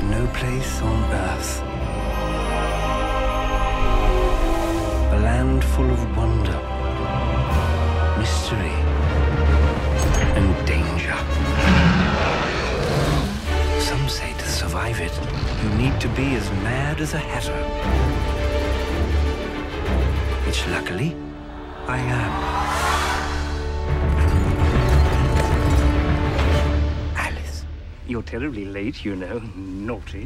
no place on earth. A land full of wonder, mystery, and danger. Some say to survive it, you need to be as mad as a hatter. Which luckily, I am. Alice, you're terribly late, you know. Naughty.